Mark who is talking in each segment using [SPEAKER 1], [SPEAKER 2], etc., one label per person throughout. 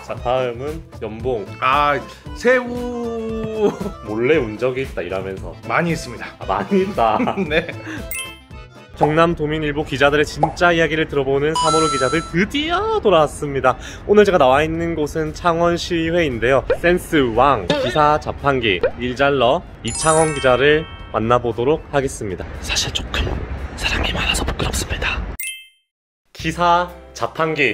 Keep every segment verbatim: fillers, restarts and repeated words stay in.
[SPEAKER 1] 자, 다음은 연봉.
[SPEAKER 2] 아, 새우
[SPEAKER 1] 몰래 운 적이 있다 이라면서.
[SPEAKER 2] 많이 있습니다.
[SPEAKER 1] 아, 많이 있다.
[SPEAKER 2] 네.
[SPEAKER 1] 경남도민일보 기자들의 진짜 이야기를 들어보는 삼월호 기자들 드디어 돌아왔습니다. 오늘 제가 나와 있는 곳은 창원시의회인데요. 센스 왕 기사 자판기 일잘러 이창원 기자를 만나보도록 하겠습니다. 사실 조금 사람이 많아서 부끄럽습니다. 기사 자판기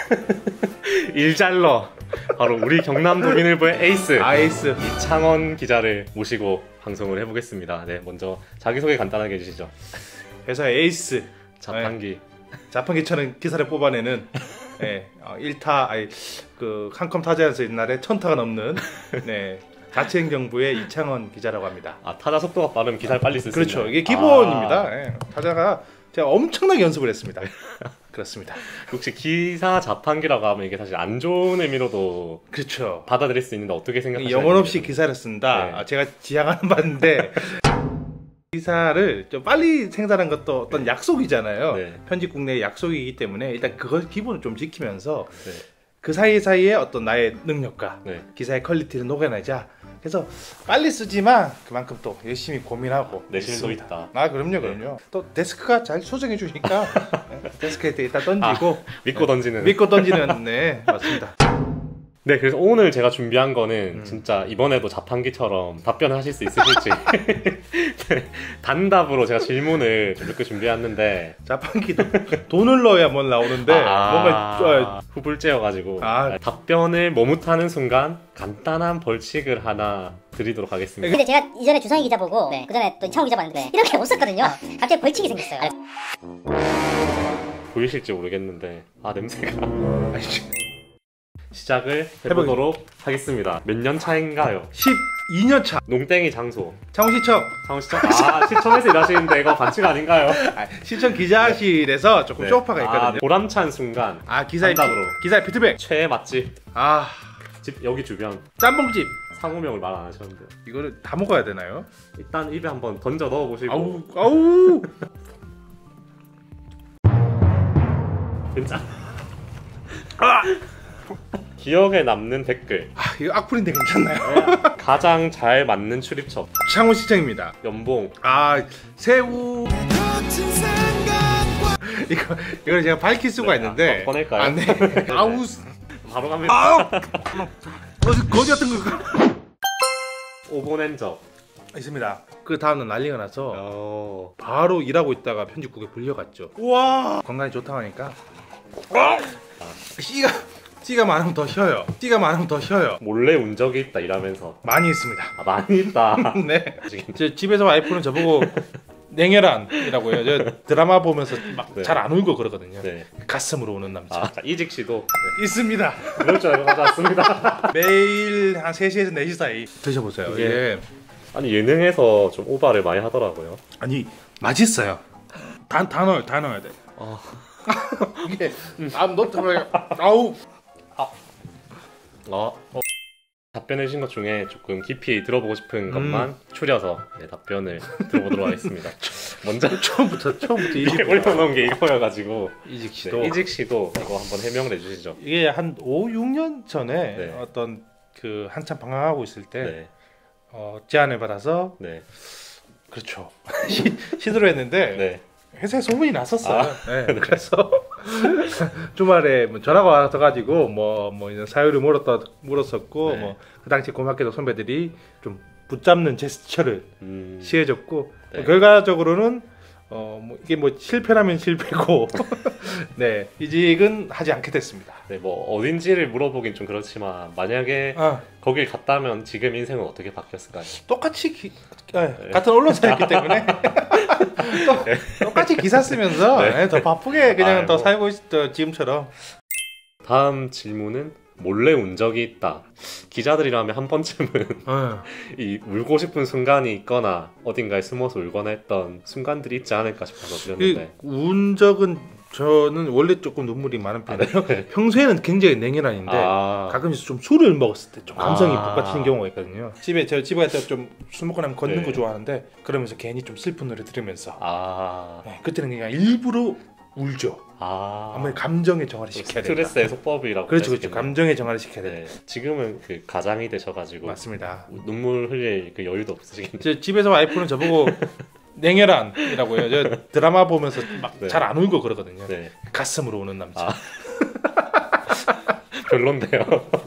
[SPEAKER 1] 일잘러 바로 우리 경남도민일보의 에이스
[SPEAKER 2] 아이스
[SPEAKER 1] 이창원 기자를 모시고 방송을 해보겠습니다. 네, 먼저 자기소개 간단하게 해주시죠.
[SPEAKER 2] 회사의 에이스
[SPEAKER 1] 자판기.
[SPEAKER 2] 네. 자판기처럼 기사를 뽑아내는 네. 어, 일 타 아니 그 한컴 타자에서 옛날에 천 타가 넘는 네. 자치행정부의 이창원 기자라고 합니다.
[SPEAKER 1] 아, 타자 속도가 빠르면 기사를 빨리 쓸 수 있나요?
[SPEAKER 2] 그렇죠. 이게 기본입니다.
[SPEAKER 1] 아...
[SPEAKER 2] 네. 타자가 제가 엄청나게 연습을 했습니다. 그렇습니다.
[SPEAKER 1] 혹시 기사 자판기라고 하면 이게 사실 안 좋은 의미로도
[SPEAKER 2] 그렇죠.
[SPEAKER 1] 받아들일 수 있는데 어떻게 생각하시나요?
[SPEAKER 2] 영혼 없이 기사를 쓴다.
[SPEAKER 1] 네.
[SPEAKER 2] 아, 제가 지향하는 바인데 기사를 좀 빨리 생산한 것도 어떤 약속이잖아요.
[SPEAKER 1] 네.
[SPEAKER 2] 편집국 내의 약속이기 때문에 일단 그걸 기본을 좀 지키면서
[SPEAKER 1] 네.
[SPEAKER 2] 그 사이사이에 어떤 나의 능력과
[SPEAKER 1] 네. 기사의
[SPEAKER 2] 퀄리티를 녹여내자. 그래서 빨리 쓰지만 그만큼 또 열심히 고민하고
[SPEAKER 1] 내실도 있다.
[SPEAKER 2] 아, 그럼요, 그럼요. 네. 또 데스크가 잘 수정해 주니까 데스크에 일단 던지고
[SPEAKER 1] 아, 믿고 던지는
[SPEAKER 2] 믿고 던지는 네, 맞습니다.
[SPEAKER 1] 네, 그래서 오늘 제가 준비한 거는
[SPEAKER 2] 음.
[SPEAKER 1] 진짜 이번에도 자판기처럼 답변을 하실 수 있으실지 네, 단답으로 제가 질문을 좀 몇 개 준비했는데
[SPEAKER 2] 자판기도 돈을 넣어야 뭘 나오는데
[SPEAKER 1] 아,
[SPEAKER 2] 뭔가
[SPEAKER 1] 후불제여가지고
[SPEAKER 2] 아.
[SPEAKER 1] 답변을 머뭇하는 순간 간단한 벌칙을 하나 드리도록 하겠습니다.
[SPEAKER 3] 근데 제가 이전에 주성희 기자 보고 네. 그 전에 또 이창호 기자 봤는데 네. 이렇게 못 썼거든요. 갑자기 벌칙이 생겼어요.
[SPEAKER 1] 보이실지 모르겠는데 아, 냄새가
[SPEAKER 2] 아이씨.
[SPEAKER 1] 시작을 해보도록 하겠습니다. 몇 년 차인가요?
[SPEAKER 2] 십이 년 차.
[SPEAKER 1] 농땡이 장소.
[SPEAKER 2] 창원시청.
[SPEAKER 1] 창원시청? 아, 시청에서 일하시는데 이거 반칙 아닌가요?
[SPEAKER 2] 아, 시청 기자실에서 조금
[SPEAKER 1] 네.
[SPEAKER 2] 쇼파가 있거든요.
[SPEAKER 1] 아, 보람찬 순간.
[SPEAKER 2] 아, 기사의
[SPEAKER 1] 단답으로.
[SPEAKER 2] 기사의 피드백.
[SPEAKER 1] 최애 맛집.
[SPEAKER 2] 아,
[SPEAKER 1] 집 여기 주변.
[SPEAKER 2] 짬뽕집.
[SPEAKER 1] 상호명을 말 안 하셨는데.
[SPEAKER 2] 이거를 다 먹어야 되나요?
[SPEAKER 1] 일단 입에 한번 던져 넣어보시고.
[SPEAKER 2] 아우, 아우.
[SPEAKER 1] 진짜. 아! 기억에 남는 댓글.
[SPEAKER 2] 아, 이거 악플인데 괜찮나요?
[SPEAKER 1] 가장 잘 맞는 출입처.
[SPEAKER 2] 창원시청입니다.
[SPEAKER 1] 연봉.
[SPEAKER 2] 아, 새우. 이거 이걸 제가 밝힐 수가
[SPEAKER 1] 네,
[SPEAKER 2] 있는데.
[SPEAKER 1] 아, 꺼낼까요?
[SPEAKER 2] 안 돼. 아우.
[SPEAKER 1] 바로 갑니다.
[SPEAKER 2] 아우. 거지 거지 같은 거.
[SPEAKER 1] 오보낸 적.
[SPEAKER 2] 있습니다. 그 다음날 난리가 나서
[SPEAKER 1] 어...
[SPEAKER 2] 바로 일하고 있다가 편집국에 불려갔죠. 우와. 건강이 좋다고 하니까. 아. 씨가 씨가 많으면 더 혀요. 씨가 많으면 더 혀요.
[SPEAKER 1] 몰래 운 적이 있다 이라면서.
[SPEAKER 2] 많이 있습니다.
[SPEAKER 1] 아, 많이 있다.
[SPEAKER 2] 네. 제 집에서 와이프는 저보고 냉혈한이라고 해요. 저 드라마 보면서 막 잘 안
[SPEAKER 1] 네.
[SPEAKER 2] 울고 그러거든요.
[SPEAKER 1] 네.
[SPEAKER 2] 가슴으로 우는 남자.
[SPEAKER 1] 아, 이직 씨도 네.
[SPEAKER 2] 있습니다.
[SPEAKER 1] 그럴 줄 알고 가져왔습니다.
[SPEAKER 2] 매일 한 세 시에서 네 시 사이 드셔보세요.
[SPEAKER 1] 이게-
[SPEAKER 2] 예.
[SPEAKER 1] 아니, 예능에서 좀 오바를 많이 하더라고요.
[SPEAKER 2] 아니 맛있어요. 다, 다 넣어요. 다 넣어야 돼.
[SPEAKER 1] 아...
[SPEAKER 2] 이게 안 넣더라고요. 아우.
[SPEAKER 1] 어? 답변해 주신 것 중에 조금 깊이 들어보고 싶은
[SPEAKER 2] 음.
[SPEAKER 1] 것만 추려서 네, 답변을 들어보도록 하겠습니다. 먼저
[SPEAKER 2] 처음부터 처음부터
[SPEAKER 1] 이게
[SPEAKER 2] 이직
[SPEAKER 1] 올려놓은 게 이거여가지고
[SPEAKER 2] 이직 씨도
[SPEAKER 1] 네, 이직 씨도 이거 한번 해명을 해주시죠.
[SPEAKER 2] 이게 한 오, 육 년 전에
[SPEAKER 1] 네.
[SPEAKER 2] 어떤 그 한참 방황하고 있을 때
[SPEAKER 1] 네,
[SPEAKER 2] 어, 제안을 받아서
[SPEAKER 1] 네,
[SPEAKER 2] 그렇죠. 시, 시도를 했는데
[SPEAKER 1] 네.
[SPEAKER 2] 회사에 소문이 났었어요.
[SPEAKER 1] 아,
[SPEAKER 2] 네, 그래서 주말에 뭐 전화가 와서가지고 뭐 뭐 이런 사유를 물었다 물었었고
[SPEAKER 1] 네.
[SPEAKER 2] 뭐 그 당시 고맙게도 선배들이 좀 붙잡는 제스처를
[SPEAKER 1] 음,
[SPEAKER 2] 시해줬고
[SPEAKER 1] 네.
[SPEAKER 2] 뭐 결과적으로는 어 뭐 이게 뭐 실패라면 실패고 네 이직은 하지 않게 됐습니다.
[SPEAKER 1] 네, 뭐 어딘지를 물어보긴 좀 그렇지만 만약에
[SPEAKER 2] 아
[SPEAKER 1] 거길 갔다면 지금 인생은 어떻게 바뀌었을까요?
[SPEAKER 2] 똑같이 기, 네, 같은 언론사였기 때문에 또, 똑같이 기사 쓰면서
[SPEAKER 1] 네.
[SPEAKER 2] 네, 더 바쁘게 그냥
[SPEAKER 1] 아이고.
[SPEAKER 2] 더 살고 있었죠 지금처럼.
[SPEAKER 1] 다음 질문은 몰래 운 적이 있다. 기자들이라면 한 번쯤은
[SPEAKER 2] 어.
[SPEAKER 1] 이 울고 싶은 순간이 있거나 어딘가에 숨어서 울거나 했던 순간들이 있지 않을까 싶어서 드렸는데.
[SPEAKER 2] 운 적은 저는 원래 조금 눈물이 많은 편이에요.
[SPEAKER 1] 아, 네.
[SPEAKER 2] 평소에는 굉장히 냉혈한인데
[SPEAKER 1] 아,
[SPEAKER 2] 가끔씩 좀 술을 먹었을 때 좀 감성이
[SPEAKER 1] 아.
[SPEAKER 2] 북받치는 경우가 있거든요. 집에 저 집에 갈 때 좀 술 먹고 나면 걷는
[SPEAKER 1] 네.
[SPEAKER 2] 거 좋아하는데 그러면서 괜히 좀 슬픈 노래 들으면서
[SPEAKER 1] 아,
[SPEAKER 2] 네, 그때는 그냥 일부러 울죠.
[SPEAKER 1] 아,
[SPEAKER 2] 아무리 감정의 정화를 시켜야 된다.
[SPEAKER 1] 스트레스 해소법이라고.
[SPEAKER 2] 그렇죠, 그렇죠. 감정의 정화를 시켜야 된다.
[SPEAKER 1] 네. 지금은 그 가장이 되셔가지고
[SPEAKER 2] 맞습니다.
[SPEAKER 1] 눈물 흘릴 그 여유도 없으시겠네요.
[SPEAKER 2] 저 집에서 와이프는 저보고 냉혈한이라고 해요. 저 드라마 보면서 막 잘 안
[SPEAKER 1] 네.
[SPEAKER 2] 울고 그러거든요.
[SPEAKER 1] 네.
[SPEAKER 2] 가슴으로 우는 남자.
[SPEAKER 1] 아. 별론데요.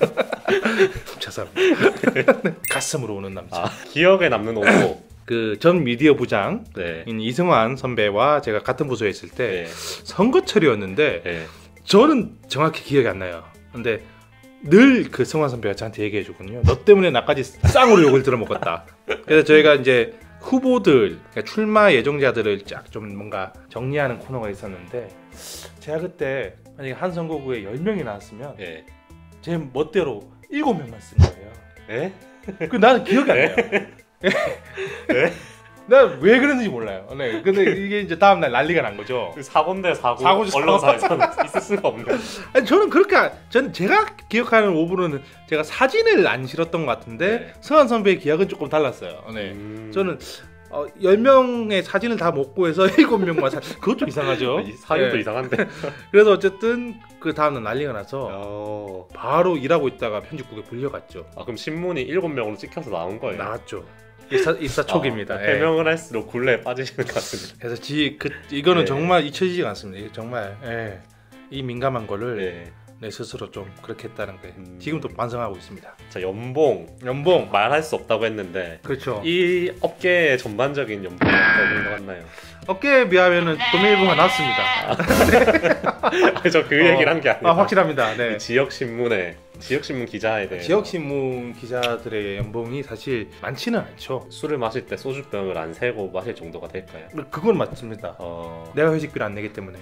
[SPEAKER 2] 죄송합니다. 가슴으로 우는 남자.
[SPEAKER 1] 아, 기억에 남는 오보.
[SPEAKER 2] 그 전 미디어 부장인
[SPEAKER 1] 네.
[SPEAKER 2] 이승환 선배와 제가 같은 부서에 있을 때
[SPEAKER 1] 네.
[SPEAKER 2] 선거철이었는데
[SPEAKER 1] 네.
[SPEAKER 2] 저는 정확히 기억이 안 나요. 근데 늘 그 승환 선배가 저한테 얘기해 주거든요. 너 때문에 나까지 쌍으로 욕을 들어먹었다. 그래서 저희가 이제 후보들, 그러니까 출마 예정자들을 쫙 좀 뭔가 정리하는 코너가 있었는데 제가 그때 만약에 한 선거구에 열 명이 나왔으면
[SPEAKER 1] 네.
[SPEAKER 2] 제 멋대로 일곱 명만 쓴 거예요.
[SPEAKER 1] 네?
[SPEAKER 2] 그 나는 기억이 안 나요.
[SPEAKER 1] 네?
[SPEAKER 2] 난 왜 그랬는지 몰라요. 네. 근데 이게 이제 다음 날 난리가 난 거죠.
[SPEAKER 1] 그 사고인데 사고.
[SPEAKER 2] 사고죠,
[SPEAKER 1] 언론사에서는 있을 수가 없네.
[SPEAKER 2] 아니, 저는 그렇게 안- 전 제가 기억하는 오브로는 제가 사진을 안 실었던 것 같은데
[SPEAKER 1] 네.
[SPEAKER 2] 승환 선배의 기억은 조금 달랐어요. 네.
[SPEAKER 1] 음...
[SPEAKER 2] 저는 어, 열 명의 사진을 다 못 구해서 일곱 명만 사 그것도 이상하죠.
[SPEAKER 1] 이 사연도
[SPEAKER 2] 네.
[SPEAKER 1] 이상한데.
[SPEAKER 2] 그래서 어쨌든 그 다음날 난리가 나서
[SPEAKER 1] 어...
[SPEAKER 2] 바로 일하고 있다가 편집국에 불려갔죠.
[SPEAKER 1] 아 그럼 신문이 일곱 명으로 찍혀서 나온 거예요?
[SPEAKER 2] 나왔죠. 입사, 입사 초기입니다.
[SPEAKER 1] 아,
[SPEAKER 2] 예.
[SPEAKER 1] 해명을 할수록 굴레에 빠지시는 것 같습니다.
[SPEAKER 2] 그래서 지, 그, 이거는
[SPEAKER 1] 네.
[SPEAKER 2] 정말 잊혀지지가 않습니다. 이게 정말 예. 이 민감한 거를
[SPEAKER 1] 네.
[SPEAKER 2] 내 스스로 좀 그렇게 했다는 게
[SPEAKER 1] 음.
[SPEAKER 2] 지금도 반성하고 있습니다.
[SPEAKER 1] 자 연봉
[SPEAKER 2] 연봉
[SPEAKER 1] 말할 수 없다고 했는데
[SPEAKER 2] 그렇죠.
[SPEAKER 1] 이 업계의 전반적인 연봉이 어떤 것 같나요?
[SPEAKER 2] 어깨에 비하면은 도매일보가 낮습니다.
[SPEAKER 1] 저 그
[SPEAKER 2] 어,
[SPEAKER 1] 얘기를 한 게 아니라
[SPEAKER 2] 아, 확실합니다. 네.
[SPEAKER 1] 그 지역 신문에 지역 신문 기자에 대해
[SPEAKER 2] 지역 신문 기자들의 연봉이 사실 많지는 않죠.
[SPEAKER 1] 술을 마실 때 소주병을 안 세고 마실 정도가 될까요?
[SPEAKER 2] 그건 맞습니다.
[SPEAKER 1] 어...
[SPEAKER 2] 내가 회식비를 안 내기 때문에.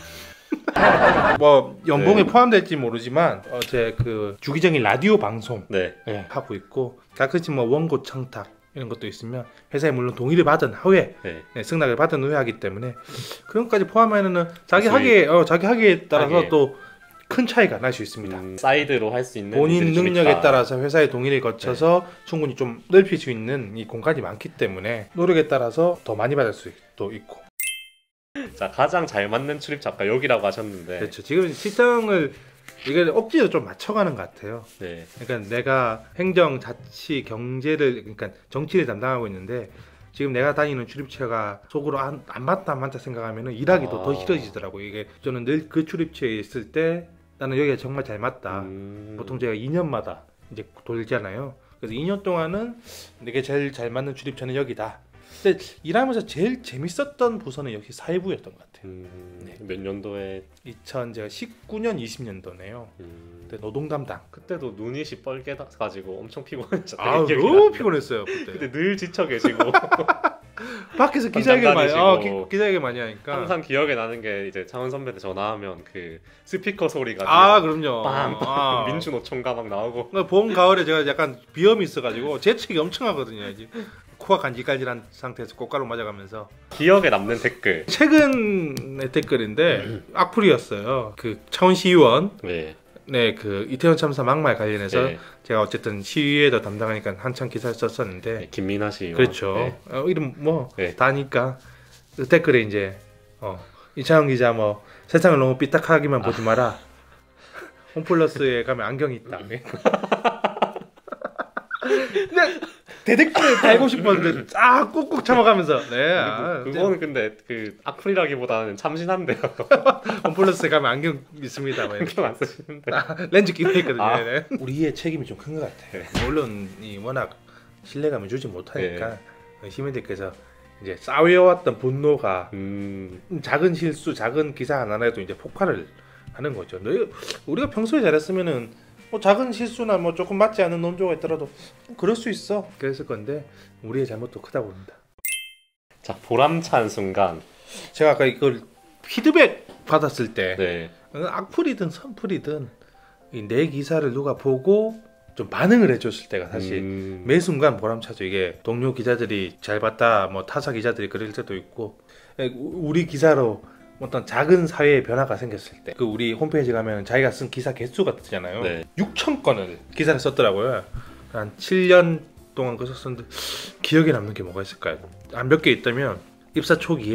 [SPEAKER 2] 뭐 연봉에
[SPEAKER 1] 네.
[SPEAKER 2] 포함될지 모르지만 어, 제 그 주기적인 라디오 방송
[SPEAKER 1] 네.
[SPEAKER 2] 예, 하고 있고 가끔씩 뭐 원고 청탁 이런 것도 있으면 회사에 물론 동의를 받은 후에
[SPEAKER 1] 네.
[SPEAKER 2] 네, 승낙을 받은 후에 하기 때문에 그런 것까지 포함하면은 자기
[SPEAKER 1] 수익.
[SPEAKER 2] 하기에 어, 자기 하기에 따라서
[SPEAKER 1] 하기에.
[SPEAKER 2] 또 큰 차이가 날 수 있습니다.
[SPEAKER 1] 음, 사이드로 할 수 있는
[SPEAKER 2] 본인
[SPEAKER 1] 일들이 좀
[SPEAKER 2] 능력에
[SPEAKER 1] 있다.
[SPEAKER 2] 따라서 회사의 동의를 거쳐서 충분히 좀 넓힐 수 있는 이 공간이 많기 때문에 노력에 따라서 더 많이 받을 수도 있고.
[SPEAKER 1] 자 가장 잘 맞는 출입 작가 여기라고 하셨는데
[SPEAKER 2] 그렇죠. 지금 시장을 이게 억지로 좀 맞춰가는 것 같아요.
[SPEAKER 1] 네.
[SPEAKER 2] 그러니까 내가 행정, 자치, 경제를 그러니까 정치를 담당하고 있는데 지금 내가 다니는 출입처가 속으로 안, 안 맞다 안 맞다 생각하면 일하기도
[SPEAKER 1] 아.
[SPEAKER 2] 더 싫어지더라고. 이게 저는 늘 그 출입처에 있을 때 나는 여기가 정말 잘 맞다.
[SPEAKER 1] 음...
[SPEAKER 2] 보통 제가 이 년마다 이제 돌잖아요. 그래서 이 년 동안은 내게 제일 잘 맞는 출입처는 여기다. 근데 일하면서 제일 재밌었던 부서는 역시 사회부였던 것 같아요.
[SPEAKER 1] 음...
[SPEAKER 2] 네.
[SPEAKER 1] 몇 년도에
[SPEAKER 2] 이천십구 년, 이십 년도네요.
[SPEAKER 1] 음...
[SPEAKER 2] 그때 노동 담당.
[SPEAKER 1] 그때도 눈이 시뻘게 가지고 엄청 피곤했죠.
[SPEAKER 2] 아 너무 피곤했어요 그때.
[SPEAKER 1] 근데 늘 지쳐 계시고
[SPEAKER 2] 밖에서 기자회견 많이, 어,
[SPEAKER 1] 담당이시고.
[SPEAKER 2] 기, 기자회견 많이 하니까.
[SPEAKER 1] 항상 기억에 나는 게 이제 창원 선배한테 전화하면 그 스피커 소리가
[SPEAKER 2] 아 그럼요.
[SPEAKER 1] 빵!
[SPEAKER 2] 아.
[SPEAKER 1] 민주노총가 막 나오고
[SPEAKER 2] 그러니까 봄 가을에 제가 약간 비염이 있어가지고 재채기 엄청 하거든요. 이제 코가 간질간질한 상태에서 꽃가루 맞아가면서.
[SPEAKER 1] 기억에 남는 댓글.
[SPEAKER 2] 최근의 댓글인데 악플이었어요. 그 창원 시의원
[SPEAKER 1] 네.
[SPEAKER 2] 네, 그 이태원 참사 막말 관련해서
[SPEAKER 1] 네.
[SPEAKER 2] 제가 어쨌든 시위에도 담당하니까 한참 기사를 썼었는데
[SPEAKER 1] 네, 김민아 씨.
[SPEAKER 2] 그렇죠.
[SPEAKER 1] 네.
[SPEAKER 2] 어, 이름 뭐
[SPEAKER 1] 네.
[SPEAKER 2] 다니까 그 댓글에 이제 어, 이창훈 기자 뭐 세상을 너무 삐딱하기만 보지
[SPEAKER 1] 아.
[SPEAKER 2] 마라. 홈플러스에 가면 안경이 있다. 근데 대댓글을 달고 싶었는데 아 꾹꾹 참아가면서 네. 아,
[SPEAKER 1] 그거는 근데 그 악플이라기보다는 참신한데요.
[SPEAKER 2] 홈플러스에 가면 안경 있습니다. 뭐 이렇게.
[SPEAKER 1] 신경 안 쓰시는데.
[SPEAKER 2] 아, 렌즈 끼고 있거든요.
[SPEAKER 1] 아.
[SPEAKER 2] 네. 우리의 책임이 좀 큰 것 같아요. 언론이 워낙 신뢰감을 주지 못하니까 시민들께서 이제 쌓여왔던 분노가
[SPEAKER 1] 음,
[SPEAKER 2] 작은 실수, 작은 기사 하나라도 이제 폭발을 하는 거죠. 너희- 우리가 평소에 잘했으면은 뭐 작은 실수나 뭐 조금 맞지 않는 논조가 있더라도 그럴 수 있어. 그랬을 건데 우리의 잘못도 크다고 봅니다.
[SPEAKER 1] 자 보람찬 순간.
[SPEAKER 2] 제가 아까 이걸 피드백 받았을 때
[SPEAKER 1] 네.
[SPEAKER 2] 악플이든 선플이든 이 내 기사를 누가 보고 좀 반응을 해줬을 때가 사실
[SPEAKER 1] 음,
[SPEAKER 2] 매 순간 보람차죠. 이게 동료 기자들이 잘 봤다, 뭐 타사 기자들이 그럴 때도 있고 우리 기사로 어떤 작은 사회의 변화가 생겼을 때 그 우리 홈페이지 가면 자기가 쓴 기사 개수가 뜨잖아요.
[SPEAKER 1] 네.
[SPEAKER 2] 육천 건을 기사를 썼더라고요. 한 칠 년 동안 그 썼는데 기억에 남는 게 뭐가 있을까요? 한 몇 개 있다면 입사 초기에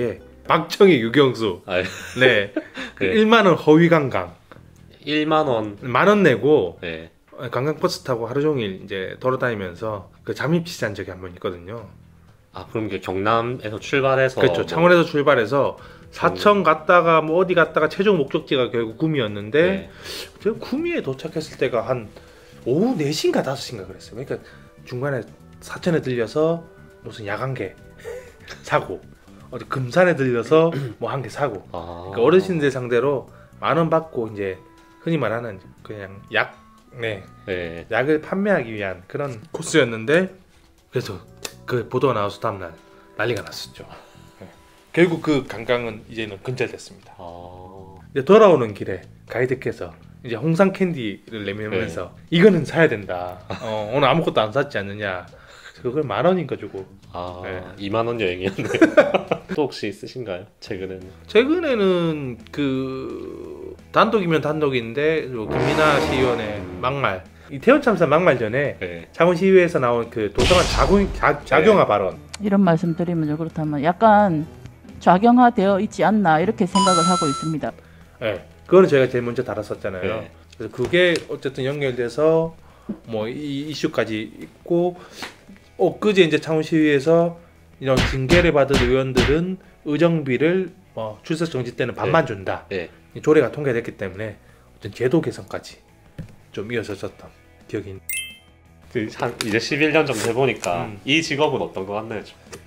[SPEAKER 2] 박정희, 유경수.
[SPEAKER 1] 아,
[SPEAKER 2] 네. 그
[SPEAKER 1] 네.
[SPEAKER 2] 일만 원 허위 관광.
[SPEAKER 1] 일만 원.
[SPEAKER 2] 만 원 내고
[SPEAKER 1] 네.
[SPEAKER 2] 관광버스 타고 하루 종일 이제 돌아다니면서 그 잠입시한 적이 한 번 있거든요.
[SPEAKER 1] 아, 그럼 이게 경남에서 출발해서
[SPEAKER 2] 그렇죠.
[SPEAKER 1] 뭐-
[SPEAKER 2] 창원에서 출발해서 사천 갔다가 뭐 어디 갔다가 최종 목적지가 결국 구미였는데
[SPEAKER 1] 네.
[SPEAKER 2] 제가 구미에 도착했을 때가 한 오후 네 시인가 다섯 시인가 그랬어요. 그러니까 중간에 사천에 들려서 무슨 야간개 사고 어디 금산에 들려서 뭐 한 개 사고
[SPEAKER 1] 아.
[SPEAKER 2] 그러니까 어르신들 상대로 만 원 받고 이제 흔히 말하는 그냥 약 네,
[SPEAKER 1] 네.
[SPEAKER 2] 약을 판매하기 위한 그런 코스였는데 그래서 그 보도가 나와서 다음날 난리가 났었죠. 네. 결국 그 관광은 이제는 근절됐습니다.
[SPEAKER 1] 아.
[SPEAKER 2] 이제 돌아오는 길에 가이드께서 이제 홍상 캔디를 내밀면서 이거는 사야 된다. 어, 오늘 아무것도 안 샀지 않느냐. 그걸 만 원인가 주고.
[SPEAKER 1] 아,
[SPEAKER 2] 네.
[SPEAKER 1] 이만 원 여행이었네. 또 혹시 있으신가요? 최근에는?
[SPEAKER 2] 최근에는 그 단독이면 단독인데 요 김민아 시의원의 막말 이태원 참사 막말 전에
[SPEAKER 1] 네.
[SPEAKER 2] 창원시의회에서 나온 그 도서관 작용, 자, 작용화 발언
[SPEAKER 4] 이런 말씀 드리면요. 그렇다면 약간 좌경화되어 있지 않나 이렇게 생각을 하고 있습니다.
[SPEAKER 2] 네. 그거는 저희가 제일 먼저 다뤘었잖아요.
[SPEAKER 1] 네.
[SPEAKER 2] 그래서 그게 어쨌든 연결돼서 뭐 이 이슈까지 있고 엊그제 이제 창원시의회에서 이런 징계를 받은 의원들은 의정비를 뭐 출석 정지 때는 반만 준다.
[SPEAKER 1] 네.
[SPEAKER 2] 이 조례가 통과됐기 때문에 어떤 제도 개선까지 좀 이어졌었던 기억이 있...
[SPEAKER 1] 그 한 이제 십일 년 정도 해보니까
[SPEAKER 2] 음.
[SPEAKER 1] 이 직업은 어떤 거 같나요?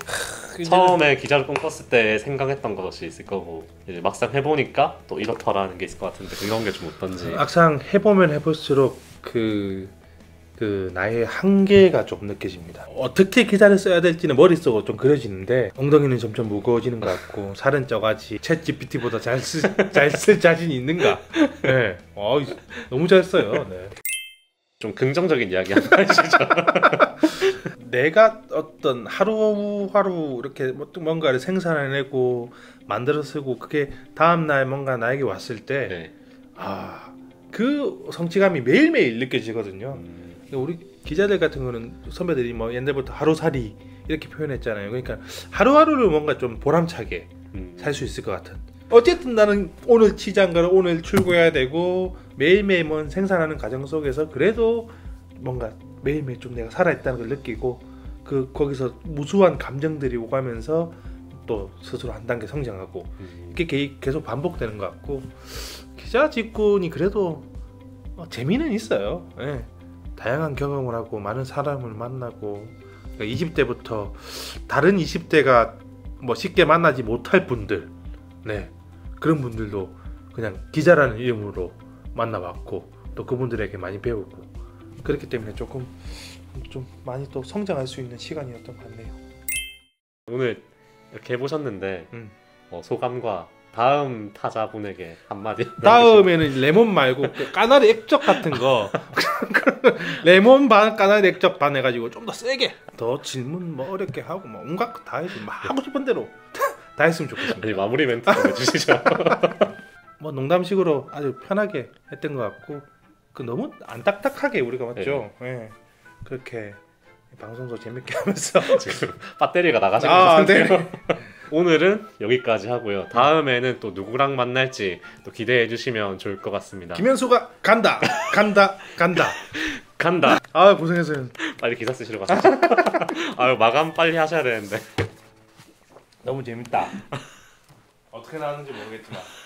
[SPEAKER 1] 처음에 기자를 꿈꿨을 때 생각했던 것이 있을 거고 이제 막상 해보니까 또 이렇더라는 게 있을 것 같은데 그런 게 좀 어떤지.
[SPEAKER 2] 막상 해보면 해볼수록 그, 그 나의 한계가 좀 느껴집니다. 어떻게 기사를 써야 될지는 머릿속으로 좀 그려지는데 엉덩이는 점점 무거워지는 것 같고 살은 쪄가지 챗 지피티보다 잘 쓸 자신이 있는가. 네. 어, 너무 잘 써요. 네.
[SPEAKER 1] 좀 긍정적인 이야기 한번 하시죠.
[SPEAKER 2] 내가 어떤 하루하루 이렇게 뭔가를 생산해내고 만들어 쓰고 그게 다음날 뭔가 나에게 왔을 때
[SPEAKER 1] 네.
[SPEAKER 2] 아, 그 성취감이 매일매일 느껴지거든요.
[SPEAKER 1] 음.
[SPEAKER 2] 우리 기자들 같은 거는 선배들이 뭐 옛날부터 하루살이 이렇게 표현했잖아요. 그러니까 하루하루를 뭔가 좀 보람차게
[SPEAKER 1] 음.
[SPEAKER 2] 살 수 있을 것 같은. 어쨌든 나는 오늘 치장가를 오늘 출고해야 되고 매일매일 뭔 생산하는 과정 속에서 그래도 뭔가 매일매일 좀 내가 살아있다는 걸 느끼고 그 거기서 무수한 감정들이 오가면서 또 스스로 한 단계 성장하고
[SPEAKER 1] 음.
[SPEAKER 2] 이게 계속 반복되는 것 같고 기자 직군이 그래도 어, 재미는 있어요. 네. 다양한 경험을 하고 많은 사람을 만나고 그러니까 이십 대부터 다른 이십 대가 뭐 쉽게 만나지 못할 분들 네 그런 분들도 그냥 기자라는 이름으로 만나봤고 또 그분들에게 많이 배우고 그렇기 때문에 조금 좀 많이 또 성장할 수 있는 시간이었던 것 같네요.
[SPEAKER 1] 오늘 이렇게 해보셨는데
[SPEAKER 2] 음.
[SPEAKER 1] 어, 소감과 다음 타자분에게 한마디.
[SPEAKER 2] 다음에는 레몬 말고 그 까나리 액젓 같은 거 레몬 반 까나리 액젓 반 해가지고 좀 더 세게 더 질문 뭐 어렵게 하고 뭐 온갖 거 다 해도 막 하고 싶은 대로 다 했으면 좋겠습니다.
[SPEAKER 1] 아니, 마무리 멘트 좀 해주시죠.
[SPEAKER 2] 뭐 농담식으로 아주 편하게 했던 것 같고 그 너무 안 딱딱하게 우리가 맞죠? 예. 그렇게 방송도 재밌게 하면서
[SPEAKER 1] 지금 배터리가 나가신 것
[SPEAKER 2] 아,
[SPEAKER 1] 같은데요.
[SPEAKER 2] 네.
[SPEAKER 1] 오늘은 여기까지 하고요. 다음에는 또 누구랑 만날지 또 기대해 주시면 좋을 것 같습니다.
[SPEAKER 2] 김현수가 간다 간다 간다
[SPEAKER 1] 간다.
[SPEAKER 2] 아 고생했어요.
[SPEAKER 1] 빨리 기사 쓰시러 가세요. 아유, 마감 빨리 하셔야 되는데.
[SPEAKER 2] 너무 재밌다. 어떻게 나왔는지 모르겠지만